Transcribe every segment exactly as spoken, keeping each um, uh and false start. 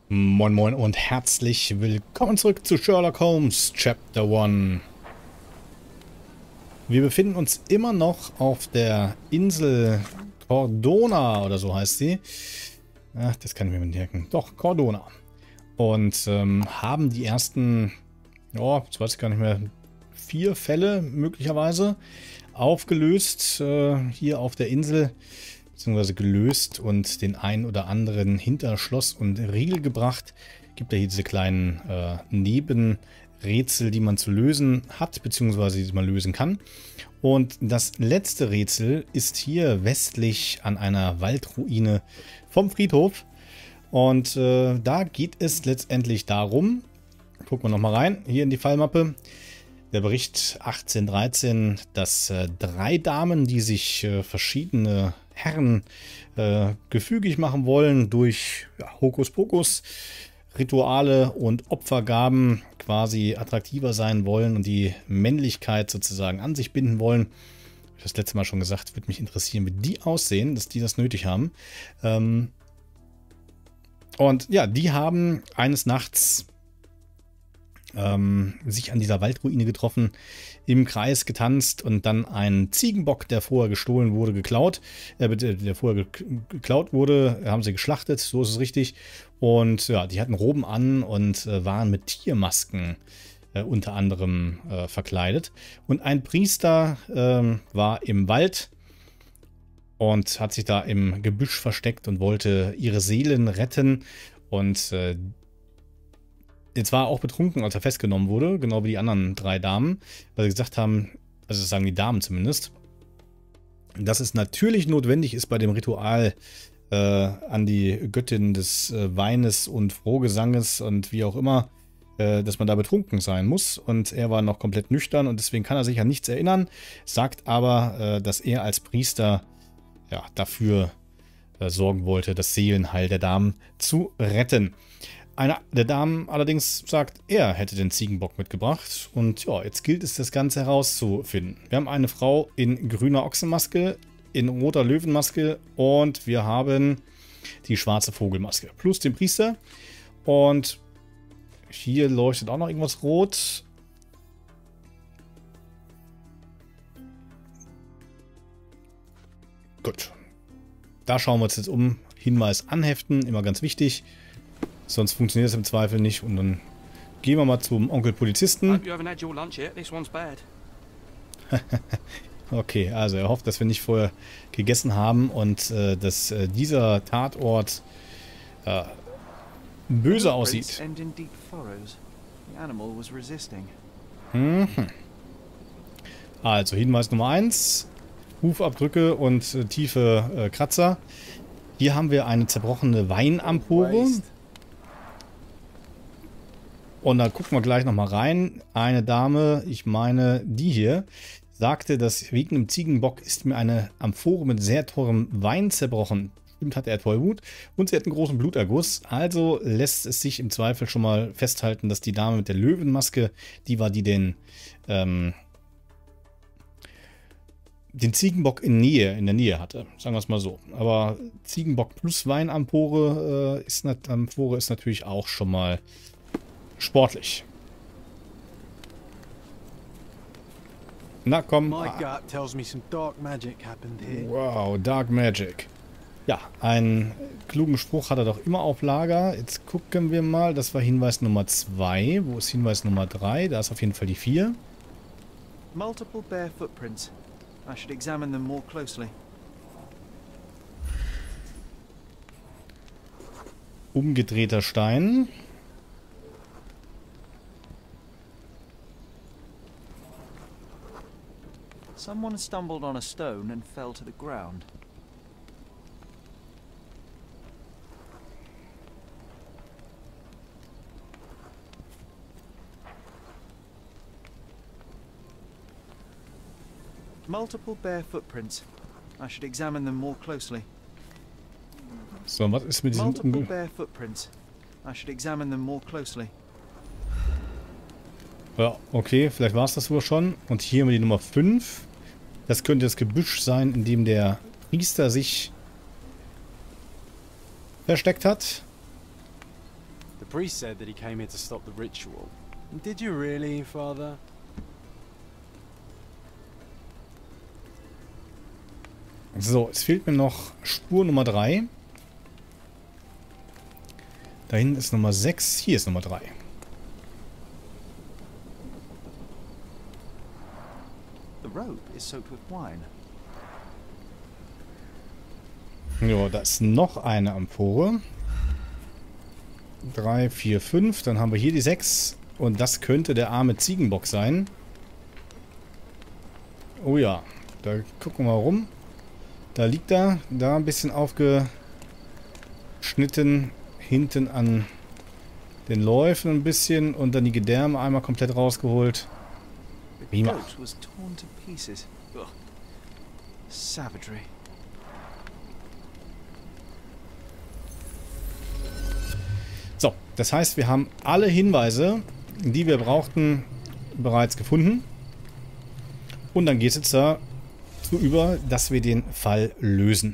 Moin Moin und herzlich willkommen zurück zu Sherlock Holmes Chapter eins. Wir befinden uns immer noch auf der Insel Cordona oder so heißt sie. Ach, das kann ich mir nicht merken. Doch, Cordona. Und ähm, haben die ersten, ja, jetzt weiß ich gar nicht mehr, vier Fälle möglicherweise aufgelöst äh, hier auf der Insel. Beziehungsweise gelöst und den einen oder anderen hinter Schloss und Riegel gebracht. Gibt ja hier diese kleinen äh, Nebenrätsel, die man zu lösen hat, beziehungsweise die man lösen kann. Und das letzte Rätsel ist hier westlich an einer Waldruine vom Friedhof. Und äh, da geht es letztendlich darum, gucken wir nochmal rein, hier in die Fallmappe. Der Bericht achtzehnhundertdreizehn, dass äh, drei Damen, die sich äh, verschiedene Herren äh, gefügig machen wollen durch ja, Hokuspokus, Rituale und Opfergaben quasi attraktiver sein wollen und die Männlichkeit sozusagen an sich binden wollen. Ich habe das letzte Mal schon gesagt, würde mich interessieren, wie die aussehen, dass die das nötig haben. Ähm und ja, die haben eines Nachts Ähm, sich an dieser Waldruine getroffen, im Kreis getanzt und dann einen Ziegenbock, der vorher gestohlen wurde, geklaut, äh, der vorher ge geklaut wurde, haben sie geschlachtet, so ist es richtig. Und ja, die hatten Roben an und äh, waren mit Tiermasken äh, unter anderem äh, verkleidet. Und ein Priester äh, war im Wald und hat sich da im Gebüsch versteckt und wollte ihre Seelen retten. Und äh, Jetzt war er auch betrunken, als er festgenommen wurde, genau wie die anderen drei Damen, weil sie gesagt haben, also das sagen die Damen zumindest, dass es natürlich notwendig ist bei dem Ritual äh, an die Göttin des äh, Weines und Frohgesanges und wie auch immer, äh, dass man da betrunken sein muss. Und er war noch komplett nüchtern und deswegen kann er sich an nichts erinnern, sagt aber, äh, dass er als Priester ja, dafür äh, sorgen wollte, das Seelenheil der Damen zu retten. Eine der Damen allerdings sagt, er hätte den Ziegenbock mitgebracht. Und ja, jetzt gilt es, das Ganze herauszufinden. Wir haben eine Frau in grüner Ochsenmaske, in roter Löwenmaske und wir haben die schwarze Vogelmaske. Plus den Priester. Und hier leuchtet auch noch irgendwas rot. Gut. Da schauen wir uns jetzt um. Hinweis anheften, immer ganz wichtig. Sonst funktioniert es im Zweifel nicht. Und dann gehen wir mal zum Onkel Polizisten. Okay, also er hofft, dass wir nicht vorher gegessen haben und äh, dass äh, dieser Tatort äh, böse aussieht. Mhm. Also Hinweis Nummer eins. Hufabdrücke und äh, tiefe äh, Kratzer. Hier haben wir eine zerbrochene Weinamphore. Und da gucken wir gleich nochmal rein. Eine Dame, ich meine die hier, sagte, dass wegen dem Ziegenbock ist mir eine Amphore mit sehr teurem Wein zerbrochen. Stimmt, hatte er Tollwut. Und sie hat einen großen Bluterguss. Also lässt es sich im Zweifel schon mal festhalten, dass die Dame mit der Löwenmaske, die war, die den, ähm, den Ziegenbock in Nähe, in der Nähe hatte. Sagen wir es mal so. Aber Ziegenbock plus Weinamphore äh, ist, Amphore ist natürlich auch schon mal sportlich. Na komm. Wow, Dark Magic. Ja, einen klugen Spruch hat er doch immer auf Lager. Jetzt gucken wir mal. Das war Hinweis Nummer zwei. Wo ist Hinweis Nummer drei? Da ist auf jeden Fall die vier. Multiple bare footprints. I should examine them more closely. Umgedrehter Stein. Someone stumbled on a stone and fell to the ground. Multiple bare footprints. I should examine them more closely. So, was ist mit diesem Multiple bare footprints. I should examine them more closely. Ja, okay, vielleicht war es das wohl schon. Und hier haben wir die Nummer fünf. Das könnte das Gebüsch sein, in dem der Priester sich versteckt hat. priest said that he came here to stop the ritual. Did you really, Father? So, es fehlt mir noch Spur Nummer drei. Da hinten ist Nummer sechs, hier ist Nummer drei. The rope is soaked with wine. Ja, da ist noch eine Amphore. drei, vier, fünf. Dann haben wir hier die sechs. Und das könnte der arme Ziegenbock sein. Oh ja, da gucken wir mal rum. Da liegt er. Da ein bisschen aufgeschnitten. Hinten an den Läufen ein bisschen. Und dann die Gedärme einmal komplett rausgeholt. The goat was torn to pieces. Ugh. Savagery. So, das heißt, wir haben alle Hinweise, die wir brauchten, bereits gefunden. Und dann geht es jetzt dazu über, dass wir den Fall lösen.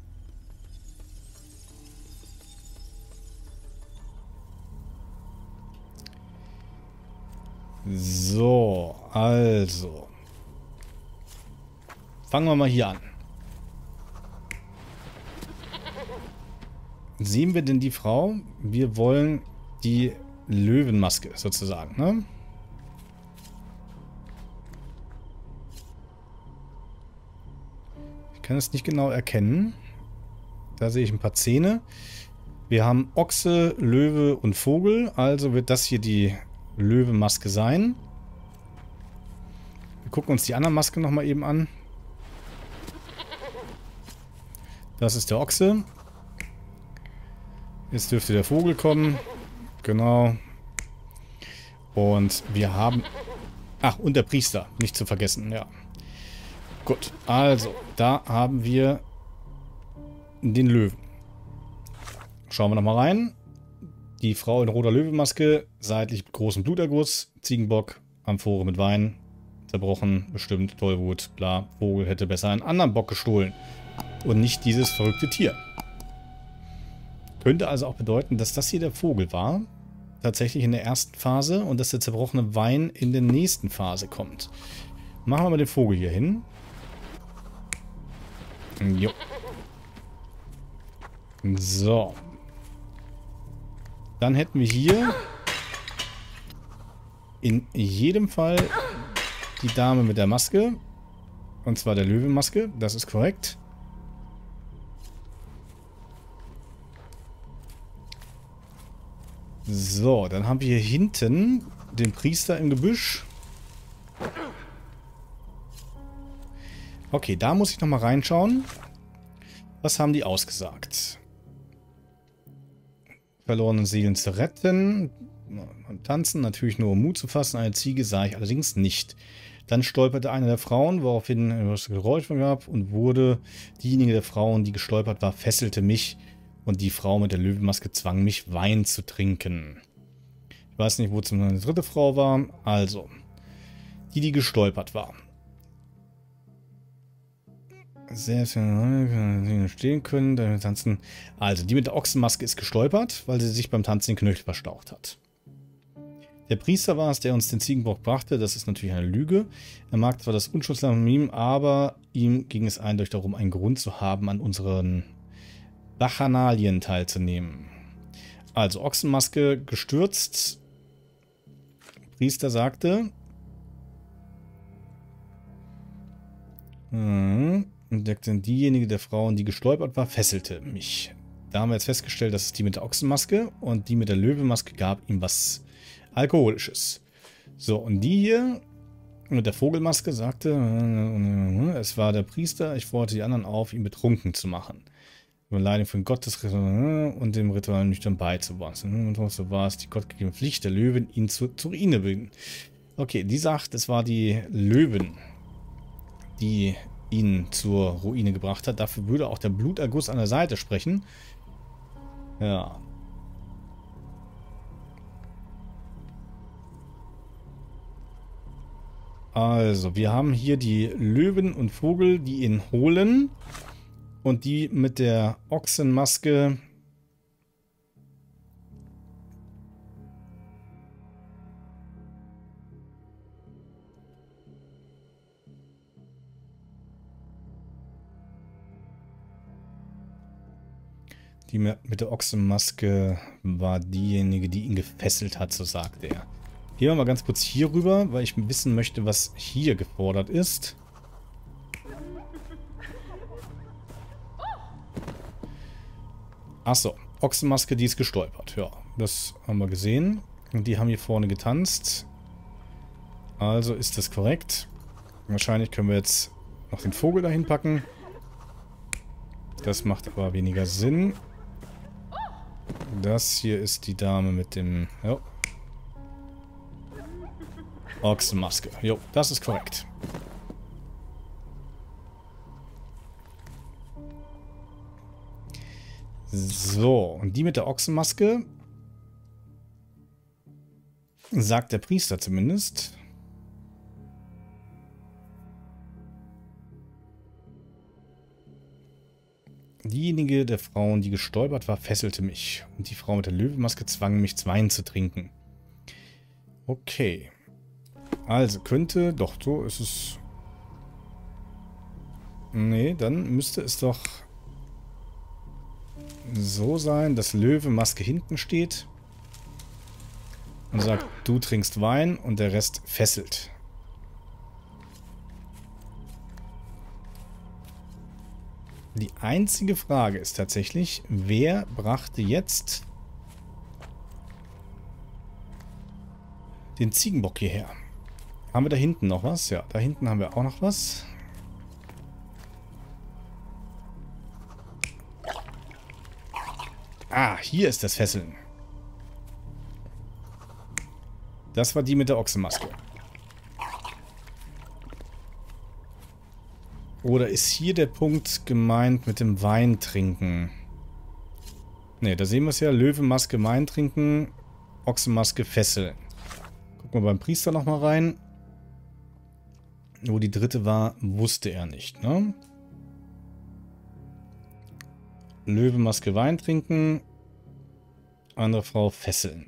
So, also. Fangen wir mal hier an. Sehen wir denn die Frau? Wir wollen die Löwenmaske sozusagen, ne? Ich kann es nicht genau erkennen. Da sehe ich ein paar Zähne. Wir haben Ochse, Löwe und Vogel. Also wird das hier die Löwenmaske sein. Wir gucken uns die andere Maske nochmal eben an. Das ist der Ochse. Jetzt dürfte der Vogel kommen. Genau. Und wir haben... Ach, und der Priester. Nicht zu vergessen, ja. Gut, also, da haben wir den Löwen. Schauen wir nochmal rein. Die Frau in roter Löwenmaske, seitlich mit großem Bluterguss, Ziegenbock, Amphore mit Wein, zerbrochen, bestimmt, Tollwut, bla. Vogel hätte besser einen anderen Bock gestohlen. Und nicht dieses verrückte Tier. Könnte also auch bedeuten, dass das hier der Vogel war. Tatsächlich in der ersten Phase. Und dass der zerbrochene Wein in der nächsten Phase kommt. Machen wir mal den Vogel hier hin. Jo. So. Dann hätten wir hier in jedem Fall die Dame mit der Maske. Und zwar der Löwenmaske. Das ist korrekt. So, dann haben wir hier hinten den Priester im Gebüsch. Okay, da muss ich nochmal reinschauen. Was haben die ausgesagt? Verlorene Seelen zu retten. Beim Tanzen natürlich nur um Mut zu fassen. Eine Ziege sah ich allerdings nicht. Dann stolperte eine der Frauen, woraufhin es Geräusch gab und wurde diejenige der Frauen, die gestolpert war, fesselte mich und die Frau mit der Löwenmaske zwang mich, Wein zu trinken. Ich weiß nicht, wozu eine dritte Frau war. Also, die, die gestolpert war. Sehr schön stehen können, damit tanzen. Also, die mit der Ochsenmaske ist gestolpert, weil sie sich beim Tanzen den Knöchel verstaucht hat. Der Priester war es, der uns den Ziegenbock brachte. Das ist natürlich eine Lüge. Er mag zwar das Unschuldslama Meme, aber ihm ging es eindeutig darum, einen Grund zu haben, an unseren Bachanalien teilzunehmen. Also, Ochsenmaske gestürzt. Priester sagte. Hm. Entdeckte diejenige der Frauen, die gestolpert war, fesselte mich. Da haben wir jetzt festgestellt, das ist die mit der Ochsenmaske und die mit der Löwenmaske gab ihm was Alkoholisches. So, und die hier mit der Vogelmaske sagte, es war der Priester, ich forderte die anderen auf, ihn betrunken zu machen. Über Leitung von Gottes und dem Ritual nüchtern beizuwohnen. Und so war es die gottgegebene Pflicht der Löwen, ihn zu, zur Ruine bringen. Okay, die sagt, es war die Löwen, die ihn zur Ruine gebracht hat. Dafür würde auch der Bluterguss an der Seite sprechen. Ja. Also, wir haben hier die Löwen und Vogel, die ihn holen. Und die mit der Ochsenmaske Die mit der Ochsenmaske war diejenige, die ihn gefesselt hat, so sagte er. Gehen wir mal ganz kurz hier rüber, weil ich wissen möchte, was hier gefordert ist. Achso, Ochsenmaske, die ist gestolpert. Ja, das haben wir gesehen. Und die haben hier vorne getanzt. Also ist das korrekt. Wahrscheinlich können wir jetzt noch den Vogel dahin packen. Das macht aber weniger Sinn. Das hier ist die Dame mit dem... Ja. Ochsenmaske. Jo, das ist korrekt. So, und die mit der Ochsenmaske, sagt der Priester zumindest. Diejenige der Frauen, die gestolpert war, fesselte mich. Und die Frau mit der Löwenmaske zwang mich, Wein zu trinken. Okay. Also könnte, doch, so ist es. Nee, dann müsste es doch so sein, dass Löwenmaske hinten steht und sagt, du trinkst Wein und der Rest fesselt. Die einzige Frage ist tatsächlich, wer brachte jetzt den Ziegenbock hierher? Haben wir da hinten noch was? Ja, da hinten haben wir auch noch was. Ah, hier ist das Fesseln. Das war die mit der Ochsenmaske. Oder ist hier der Punkt gemeint mit dem Wein trinken? Ne, da sehen wir es ja. Löwenmaske, Wein trinken, Ochsenmaske, fesseln. Gucken wir beim Priester nochmal rein. Wo die dritte war, wusste er nicht, ne? Löwenmaske, Wein trinken. Andere Frau, fesseln.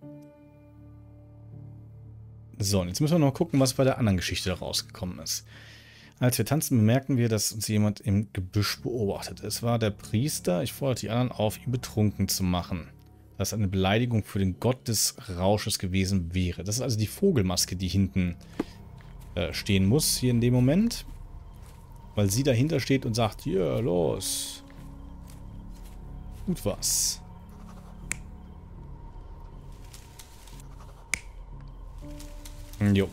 So, und jetzt müssen wir noch gucken, was bei der anderen Geschichte da rausgekommen ist. Als wir tanzten, bemerkten wir, dass uns jemand im Gebüsch beobachtet. Es war der Priester. Ich forderte die anderen auf, ihn betrunken zu machen. Das eine Beleidigung für den Gott des Rausches gewesen wäre. Das ist also die Vogelmaske, die hinten äh, stehen muss, hier in dem Moment. Weil sie dahinter steht und sagt, hier, los. Gut was. Jo.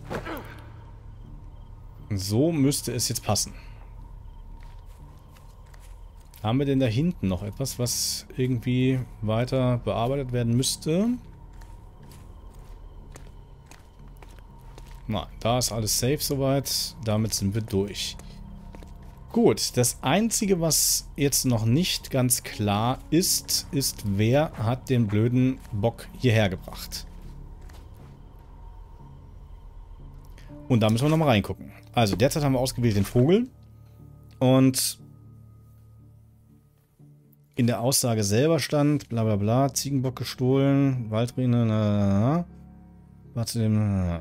So müsste es jetzt passen. Haben wir denn da hinten noch etwas, was irgendwie weiter bearbeitet werden müsste? Nein, da ist alles safe soweit. Damit sind wir durch. Gut, das Einzige, was jetzt noch nicht ganz klar ist, ist, wer hat den blöden Bock hierher gebracht. Und da müssen wir nochmal reingucken. Also derzeit haben wir ausgewählt den Vogel. Und in der Aussage selber stand, bla bla bla, Ziegenbock gestohlen, Waldrine, na, na, na, war zu dem, na,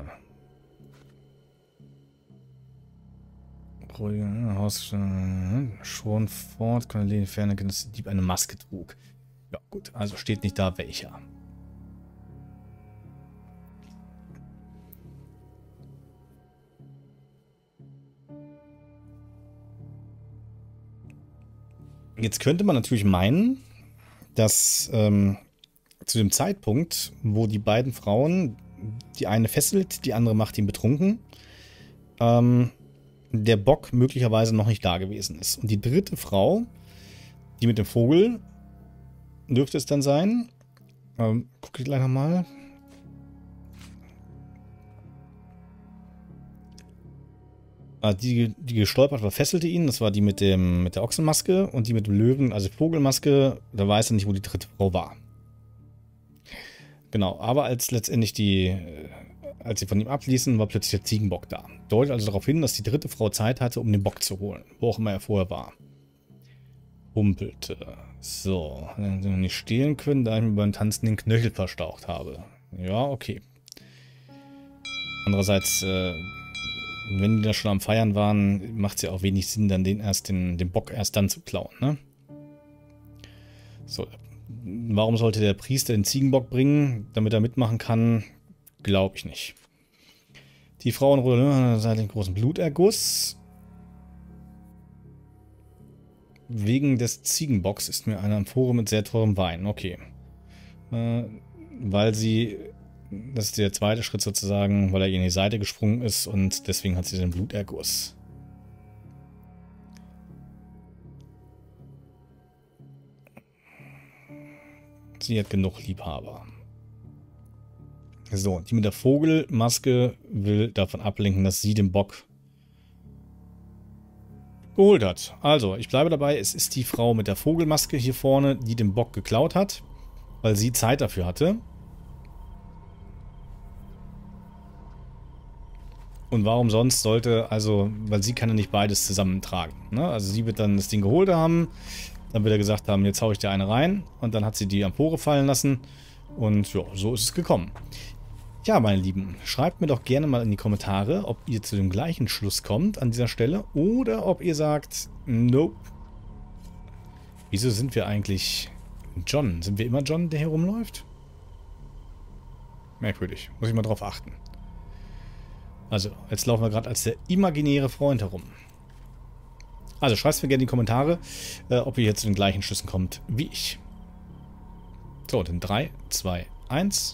na. Haus schon fort, konnte in Ferne, dass der Dieb eine Maske trug. Ja gut, also steht nicht da welcher. Jetzt könnte man natürlich meinen, dass ähm, zu dem Zeitpunkt, wo die beiden Frauen, die eine fesselt, die andere macht ihn betrunken, ähm, der Bock möglicherweise noch nicht da gewesen ist. Und die dritte Frau, die mit dem Vogel, dürfte es dann sein. Ähm, gucke ich gleich nochmal. Die, die gestolpert war, fesselte ihn. Das war die mit, dem, mit der Ochsenmaske. Und die mit dem Löwen, also Vogelmaske, da weiß er nicht, wo die dritte Frau war. Genau, aber als letztendlich die, als sie von ihm abließen, war plötzlich der Ziegenbock da. Deutet also darauf hin, dass die dritte Frau Zeit hatte, um den Bock zu holen. Wo auch immer er vorher war. Humpelte. So, wenn sie nicht stehlen können, da ich mir beim Tanzen den Knöchel verstaucht habe. Ja, okay. Andererseits, äh, wenn die da schon am Feiern waren, macht es ja auch wenig Sinn, dann den erst den, den Bock erst dann zu klauen, ne? So, warum sollte der Priester den Ziegenbock bringen, damit er mitmachen kann? Glaube ich nicht. Die Frau in Rolle seit dem großen Bluterguss. Wegen des Ziegenbocks ist mir eine Amphore mit sehr teurem Wein. Okay. Äh, weil sie... Das ist der zweite Schritt sozusagen, weil er ihr in die Seite gesprungen ist und deswegen hat sie den Bluterguss. Sie hat genug Liebhaber. So, die mit der Vogelmaske will davon ablenken, dass sie den Bock geholt hat. Also, ich bleibe dabei, es ist die Frau mit der Vogelmaske hier vorne, die den Bock geklaut hat, weil sie Zeit dafür hatte. Und warum sonst sollte, also, weil sie kann ja nicht beides zusammentragen. Ne? Also sie wird dann das Ding geholt haben, dann wird er gesagt haben, jetzt hau ich dir eine rein und dann hat sie die Amphore fallen lassen und ja, so ist es gekommen. Ja, meine Lieben, schreibt mir doch gerne mal in die Kommentare, ob ihr zu dem gleichen Schluss kommt an dieser Stelle oder ob ihr sagt, nope. Wieso sind wir eigentlich John? Sind wir immer John, der hier rumläuft? Merkwürdig, muss ich mal drauf achten. Also, jetzt laufen wir gerade als der imaginäre Freund herum. Also, schreibt mir gerne in die Kommentare, äh, ob ihr jetzt zu den gleichen Schlüssen kommt wie ich. So, dann drei, zwei, eins.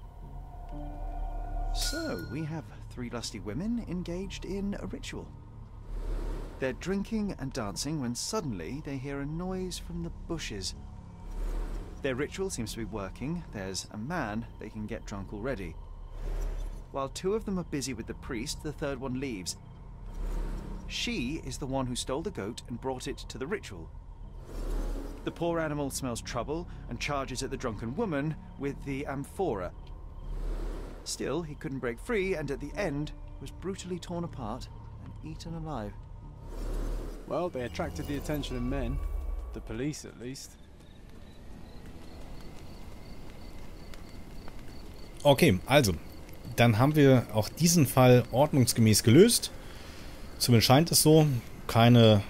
So, we have three lusty women engaged in a ritual. They're drinking and dancing when suddenly they hear a noise from the bushes. Their ritual seems to be working. There's a man they can get drunk already. While two of them are busy with the priest, the third one leaves. She is the one who stole the goat and brought it to the ritual. The poor animal smells trouble and charges at the drunken woman with the amphora. Still, he couldn't break free and at the end was brutally torn apart and eaten alive. Well, they attracted the attention of men. The police, at least. Okay, also, dann haben wir auch diesen Fall ordnungsgemäß gelöst. Zumindest scheint es so. Keine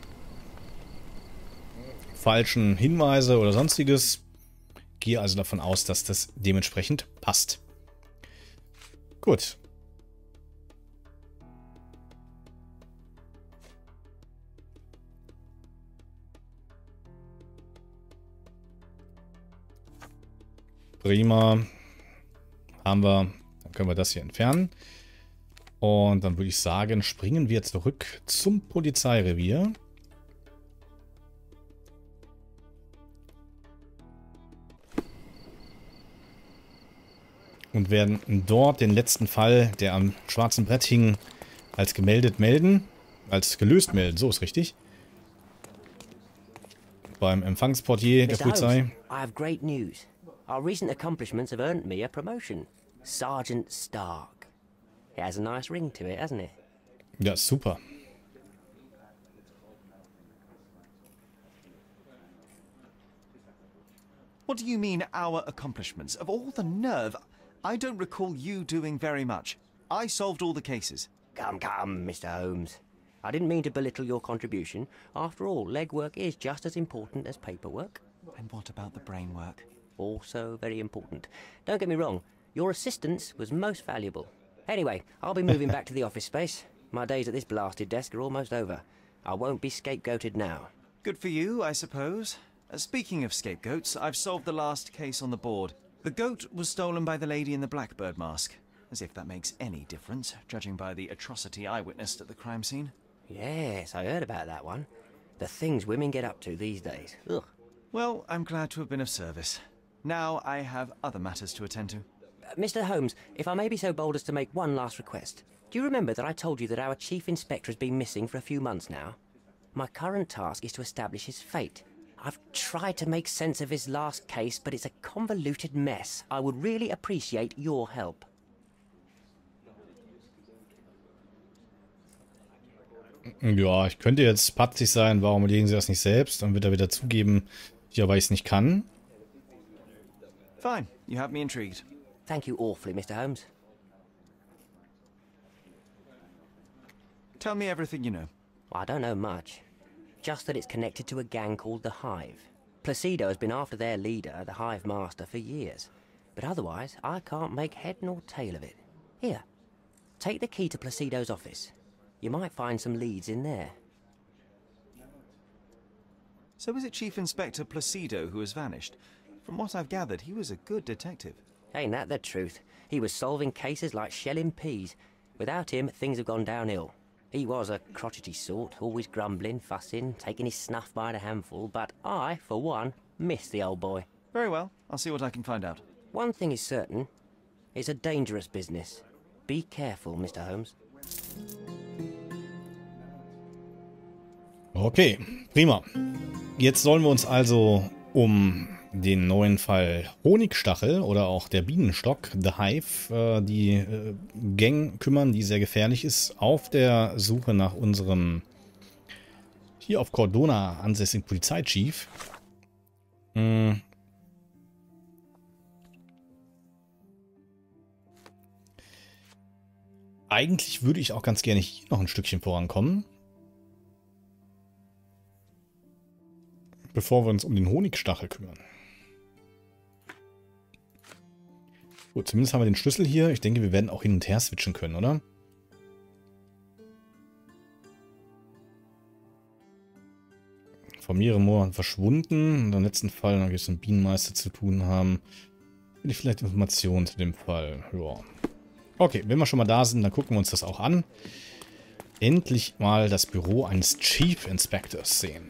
falschen Hinweise oder sonstiges. Gehe also davon aus, dass das dementsprechend passt. Gut. Prima. Haben wir. Dann können wir das hier entfernen. Und dann würde ich sagen, springen wir zurück zum Polizeirevier. Und werden dort den letzten Fall, der am schwarzen Brett hing, als gemeldet melden. Als gelöst melden, so ist richtig. Beim Empfangsportier der Polizei. I have great news. Our recent accomplishments have earned me a promotion. Sergeant Stark. It has a nice ring to it, hasn't it? Ja, super. What do you mean, our accomplishments? Of all the nerve, I don't recall you doing very much. I solved all the cases. Come, come, Mister Holmes. I didn't mean to belittle your contribution. After all, legwork is just as important as paperwork. And what about the brain work? Also very important. Don't get me wrong, your assistance was most valuable. Anyway, I'll be moving back to the office space. My days at this blasted desk are almost over. I won't be scapegoated now. Good for you, I suppose. Uh, speaking of scapegoats, I've solved the last case on the board. The goat was stolen by the lady in the blackbird mask. As if that makes any difference, judging by the atrocity I witnessed at the crime scene. Yes, I heard about that one. The things women get up to these days. Ugh. Well, I'm glad to have been of service. Now I have other matters to attend to. Uh, Mister Holmes, if I may be so bold as to make one last request. Do you remember that I told you that our chief inspector has been missing for a few months now? My current task is to establish his fate. I've tried to make sense of his last case, but it's a convoluted mess. I would really appreciate your help. Ja, ich könnte jetzt patzig sein, warum legen Sie das nicht selbst? Dann wird er wieder zugeben, ja, weil ich es nicht kann. Fine, you have me intrigued. Thank you awfully, Mister Holmes. Tell me everything you know. I don't know much. Just that it's connected to a gang called the Hive. Placido has been after their leader, the Hive Master, for years. But otherwise, I can't make head nor tail of it. Here, take the key to Placido's office. You might find some leads in there. So is it Chief Inspector Placido who has vanished? From what I've gathered, he was a good detective. Ain't that the truth? He was solving cases like shelling peas. Without him, things have gone downhill. He was a crotchety sort, always grumbling, fussing, taking his snuff by the handful, but I, for one, miss the old boy. Very well. I'll see what I can find out. One thing is certain. It's a dangerous business. Be careful, Mister Holmes. Okay, prima. Jetzt sollen wir uns also um den neuen Fall Honigstachel oder auch der Bienenstock, The Hive, äh, die äh, Gang kümmern, die sehr gefährlich ist, auf der Suche nach unserem hier auf Cordona ansässigen Polizeichief. Hm. Eigentlich würde ich auch ganz gerne hier noch ein Stückchen vorankommen, bevor wir uns um den Honigstachel kümmern. Gut, zumindest haben wir den Schlüssel hier. Ich denke, wir werden auch hin und her switchen können, oder? Familie Moore verschwunden. In dem letzten Fall, da wir es mit dem Bienenmeister zu tun haben, will ich vielleicht Informationen zu dem Fall. Ja. Okay, wenn wir schon mal da sind, dann gucken wir uns das auch an. Endlich mal das Büro eines Chief Inspectors sehen.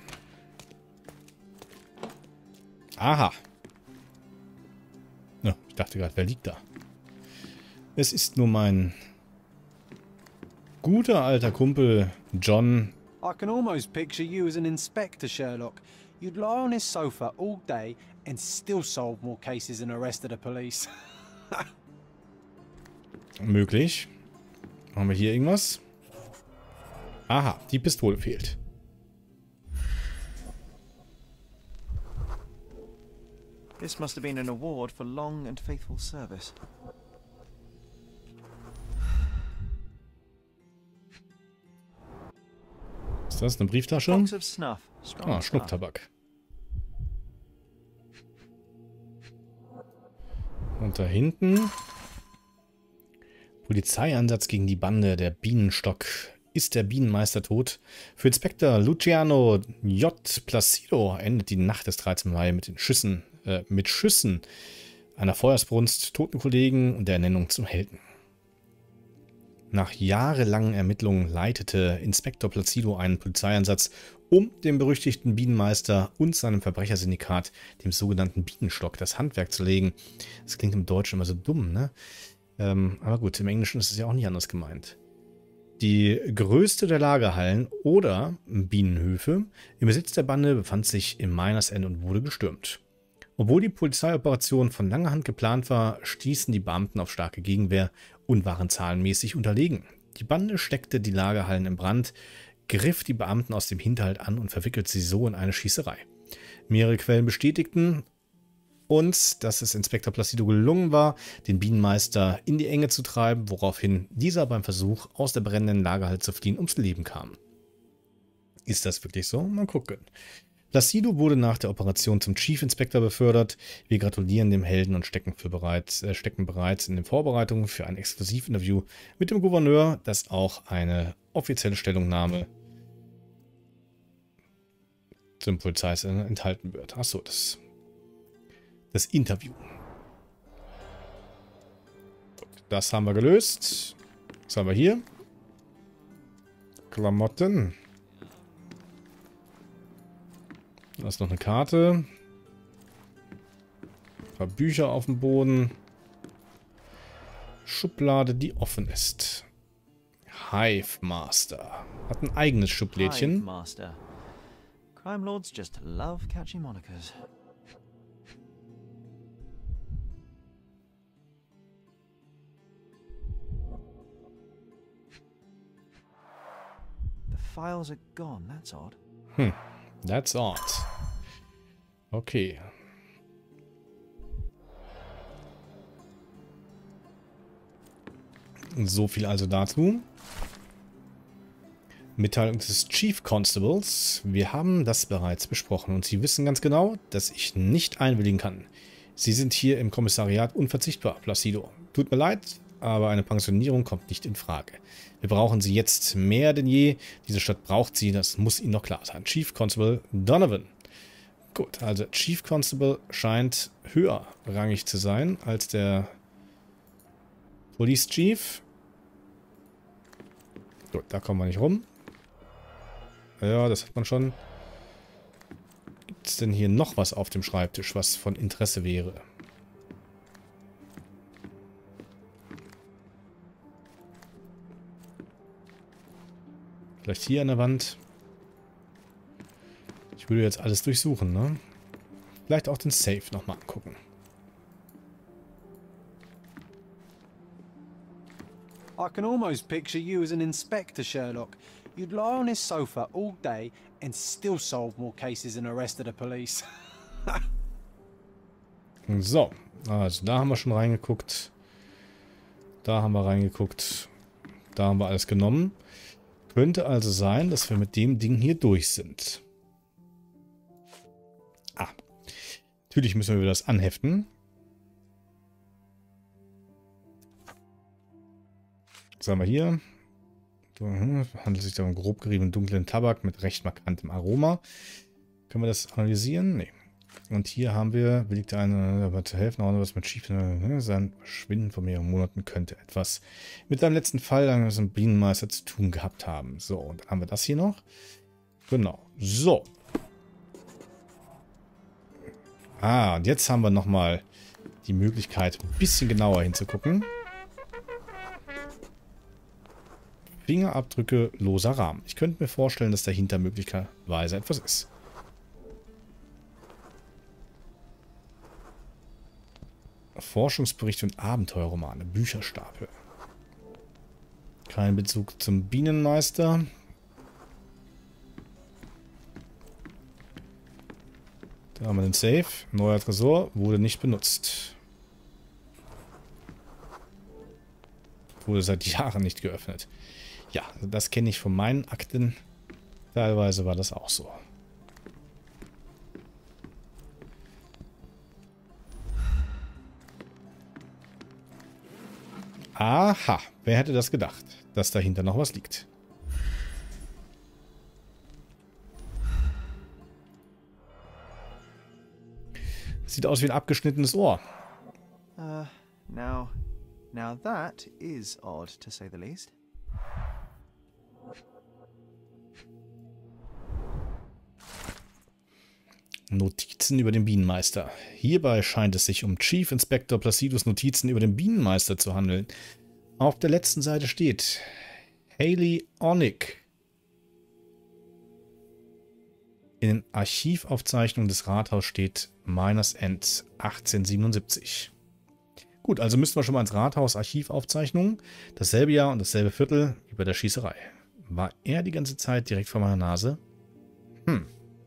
Aha. Ja, ich dachte gerade, wer liegt da? Es ist nur mein guter alter Kumpel John. I can almost picture you as an inspector, Sherlock. You'd lie on his sofa all day and still solve more cases than the rest of the police. Möglich. Haben wir hier irgendwas? Aha, die Pistole fehlt. This must have been an award for long and faithful service. Ist das eine Brieftasche? Box of snuff. Strong Ah, stuff. Schnupftabak. Und da hinten Polizeieinsatz gegen die Bande der Bienenstock. Ist der Bienenmeister tot? Für Inspektor Luciano J. Placido endet die Nacht des dreizehnten Mai mit den Schüssen, äh, mit Schüssen einer Feuersbrunst, toten Kollegen und der Ernennung zum Helden. Nach jahrelangen Ermittlungen leitete Inspektor Placido einen Polizeieinsatz, um dem berüchtigten Bienenmeister und seinem Verbrechersyndikat, dem sogenannten Bienenstock, das Handwerk zu legen. Das klingt im Deutschen immer so dumm, ne? Ähm, aber gut, im Englischen ist es ja auch nicht anders gemeint. Die größte der Lagerhallen oder Bienenhöfe im Besitz der Bande befand sich im Miners End und wurde gestürmt. Obwohl die Polizeioperation von langer Hand geplant war, stießen die Beamten auf starke Gegenwehr und waren zahlenmäßig unterlegen. Die Bande steckte die Lagerhallen in Brand, griff die Beamten aus dem Hinterhalt an und verwickelte sie so in eine Schießerei. Mehrere Quellen bestätigten uns, dass es Inspektor Placido gelungen war, den Bienenmeister in die Enge zu treiben, woraufhin dieser beim Versuch, aus der brennenden Lagerhalle zu fliehen, ums Leben kam. Ist das wirklich so? Mal gucken. Placido wurde nach der Operation zum Chief Inspector befördert. Wir gratulieren dem Helden und stecken, für bereits, äh, stecken bereits in den Vorbereitungen für ein Exklusivinterview mit dem Gouverneur, das auch eine offizielle Stellungnahme zum Polizei enthalten wird. Achso, das, das Interview. Das haben wir gelöst. Was haben wir hier? Klamotten. Da ist noch eine Karte. Ein paar Bücher auf dem Boden. Schublade, die offen ist. Hive Master. Hat ein eigenes Schublädchen. Hive Master. Crime lords just love catchy monikers. The files are gone, that's odd. Hm, that's odd. Okay. So viel also dazu. Mitteilung des Chief Constables. Wir haben das bereits besprochen und Sie wissen ganz genau, dass ich nicht einwilligen kann. Sie sind hier im Kommissariat unverzichtbar, Placido. Tut mir leid, aber eine Pensionierung kommt nicht in Frage. Wir brauchen Sie jetzt mehr denn je. Diese Stadt braucht Sie, das muss Ihnen noch klar sein. Chief Constable Donovan. Gut, also Chief Constable scheint höherrangig zu sein als der Police Chief. Gut, da kommen wir nicht rum. Ja, das hat man schon. Gibt es denn hier noch was auf dem Schreibtisch, was von Interesse wäre? Vielleicht hier an der Wand. Ich würde jetzt alles durchsuchen, ne? Vielleicht auch den Safe nochmal angucken. I can almost picture you as an inspector, Sherlock. You'd lie on his sofa all day and still solve more cases than the rest of the police. So, also da haben wir schon reingeguckt. Da haben wir reingeguckt. Da haben wir alles genommen. Könnte also sein, dass wir mit dem Ding hier durch sind. Ah, natürlich müssen wir wieder das anheften. Was haben wir hier? Handelt sich da um grob geriebenen dunklen Tabak mit recht markantem Aroma. Können wir das analysieren? Nee. Und hier haben wir, willigte eine, aber zu helfen, auch noch was mit schief, sein Verschwinden vor mehreren Monaten könnte etwas mit deinem letzten Fall eines Bienenmeister zu tun gehabt haben. So, und dann haben wir das hier noch. Genau. So. Ah, und jetzt haben wir nochmal die Möglichkeit, ein bisschen genauer hinzugucken. Fingerabdrücke, loser Rahmen. Ich könnte mir vorstellen, dass dahinter möglicherweise etwas ist. Forschungsberichte und Abenteuerromane, Bücherstapel. Kein Bezug zum Bienenmeister. Da haben wir den Safe. Neuer Tresor, wurde nicht benutzt. Wurde seit Jahren nicht geöffnet. Ja, das kenne ich von meinen Akten. Teilweise war das auch so. Aha, wer hätte das gedacht, dass dahinter noch was liegt? Sieht aus wie ein abgeschnittenes Ohr. Uh, now, now that is odd, to say the least. Notizen über den Bienenmeister. Hierbei scheint es sich um Chief Inspector Placidus Notizen über den Bienenmeister zu handeln. Auf der letzten Seite steht Haley Onick. In den Archivaufzeichnungen des Rathaus steht Miners End achtzehnhundertsiebenundsiebzig. Gut, also müssten wir schon mal ins Rathaus Archivaufzeichnungen. Dasselbe Jahr und dasselbe Viertel wie bei der Schießerei. War er die ganze Zeit direkt vor meiner Nase? Hm.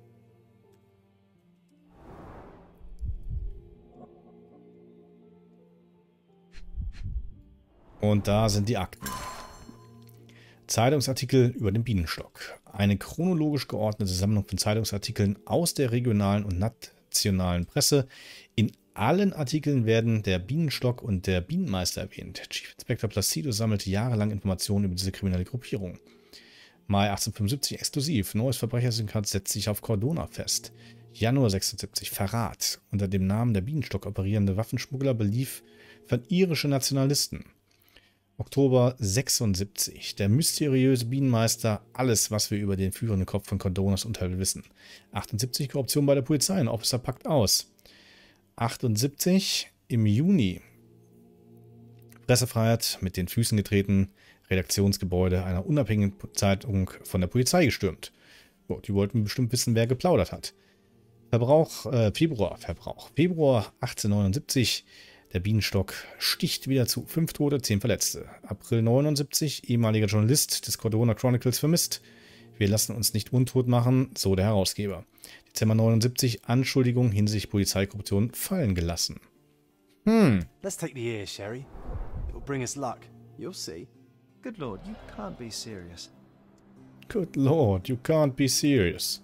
Und da sind die Akten. Zeitungsartikel über den Bienenstock. Eine chronologisch geordnete Sammlung von Zeitungsartikeln aus der regionalen und nationalen Presse. In allen Artikeln werden der Bienenstock und der Bienenmeister erwähnt. Chief Inspector Placido sammelte jahrelang Informationen über diese kriminelle Gruppierung. Mai achtzehnhundertfünfundsiebzig exklusiv. Neues Verbrechersyndikat setzt sich auf Cordona fest. Januar sechsundsiebzig Verrat. Unter dem Namen der Bienenstock operierende Waffenschmuggler belief von irische Nationalisten. Oktober sechsundsiebzig. Der mysteriöse Bienenmeister. Alles, was wir über den führenden Kopf von Cordonas Unterwelt wissen. achtundsiebzig. Korruption bei der Polizei. Ein Officer packt aus. achtundsiebzig. Im Juni. Pressefreiheit mit den Füßen getreten. Redaktionsgebäude einer unabhängigen Zeitung von der Polizei gestürmt. Oh, die wollten bestimmt wissen, wer geplaudert hat. Verbrauch, äh, Februar, Verbrauch. Februar achtzehnhundertneunundsiebzig. Der Bienenstock sticht wieder zu. Fünf Tote, zehn Verletzte. April neunundsiebzig. Ehemaliger Journalist des Cordona Chronicles vermisst. Wir lassen uns nicht untot machen, so der Herausgeber. Dezember neunundsiebzig. Anschuldigung hinsichtlich Polizeikorruption fallen gelassen. Hm. Let's take the ear, Sherry. It'll bring us luck. You'll see. Good lord, you can't be serious. Good Lord, you can't be serious.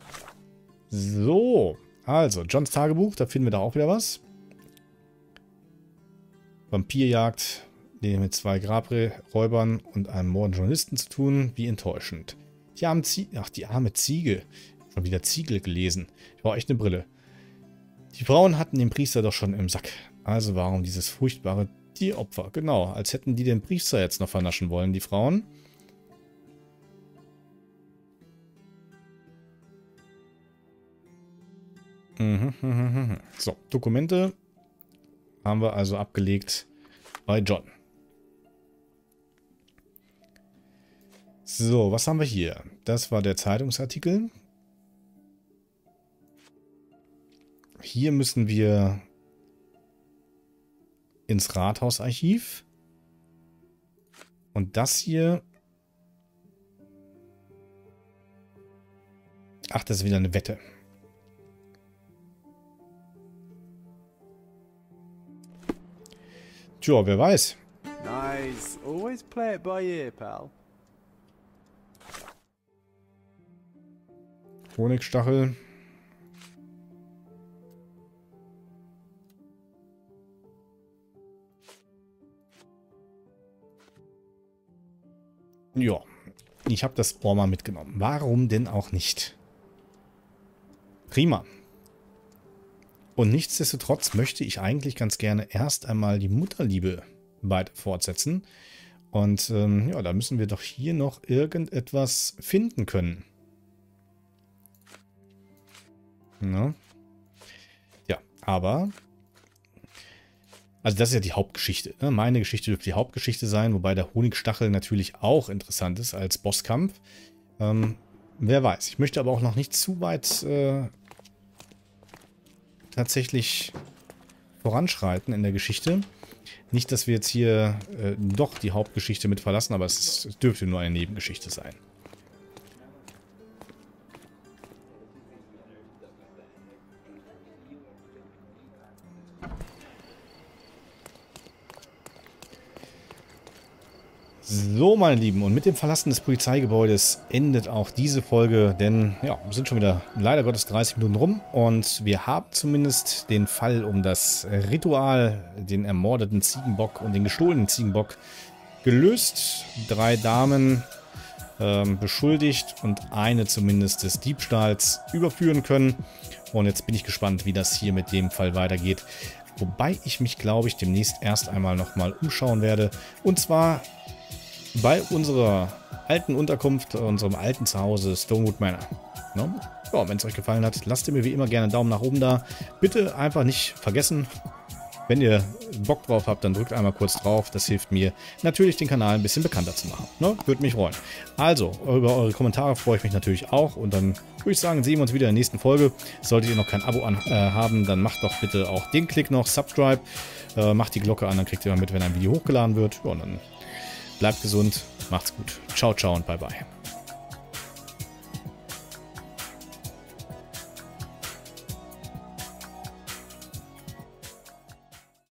So, also, Johns Tagebuch, da finden wir da auch wieder was. Vampirjagd, die mit zwei Grabräubern und einem mordenden Journalisten zu tun. Wie enttäuschend. Die arme Ziege, ach, die arme Ziege. Schon wieder Ziegel gelesen. Ich brauche echt eine Brille. Die Frauen hatten den Priester doch schon im Sack. Also warum dieses furchtbare Tieropfer? Genau, als hätten die den Priester jetzt noch vernaschen wollen, die Frauen. So, Dokumente haben wir also abgelegt bei John. So, was haben wir hier? Das war der Zeitungsartikel. Hier müssen wir ins Rathausarchiv. Und das hier... Ach, das ist wieder eine Wette. Tja, wer weiß. Nice. Always play it by ear, pal. Honigstachel. Ja, ich habe das Ohr mal mitgenommen. Warum denn auch nicht? Prima. Und nichtsdestotrotz möchte ich eigentlich ganz gerne erst einmal die Mutterliebe weiter fortsetzen. Und ähm, ja, da müssen wir doch hier noch irgendetwas finden können. Ja, ja, aber... Also das ist ja die Hauptgeschichte. Ne? Meine Geschichte dürfte die Hauptgeschichte sein, wobei der Honigstachel natürlich auch interessant ist als Bosskampf. Ähm, wer weiß. Ich möchte aber auch noch nicht zu weit äh, tatsächlich voranschreiten in der Geschichte. Nicht, dass wir jetzt hier äh, doch die Hauptgeschichte mit verlassen, aber es, es dürfte nur eine Nebengeschichte sein. So, meine Lieben, und mit dem Verlassen des Polizeigebäudes endet auch diese Folge, denn ja, wir sind schon wieder leider Gottes dreißig Minuten rum und wir haben zumindest den Fall um das Ritual, den ermordeten Ziegenbock und den gestohlenen Ziegenbock gelöst. Drei Damen ähm, beschuldigt und eine zumindest des Diebstahls überführen können. Und jetzt bin ich gespannt, wie das hier mit dem Fall weitergeht. Wobei ich mich, glaube ich, demnächst erst einmal nochmal umschauen werde. Und zwar bei unserer alten Unterkunft, unserem alten Zuhause Stonewood Manor. No? Ja, wenn es euch gefallen hat, lasst ihr mir wie immer gerne einen Daumen nach oben da. Bitte einfach nicht vergessen, wenn ihr Bock drauf habt, dann drückt einmal kurz drauf. Das hilft mir natürlich, den Kanal ein bisschen bekannter zu machen. Ne? Würde mich freuen. Also, über eure Kommentare freue ich mich natürlich auch. Und dann würde ich sagen, sehen wir uns wieder in der nächsten Folge. Solltet ihr noch kein Abo an, äh, haben, dann macht doch bitte auch den Klick noch, Subscribe. Äh, macht die Glocke an, dann kriegt ihr mal mit, wenn ein Video hochgeladen wird. Ja, und dann bleibt gesund, macht's gut. Ciao, ciao und bye, bye.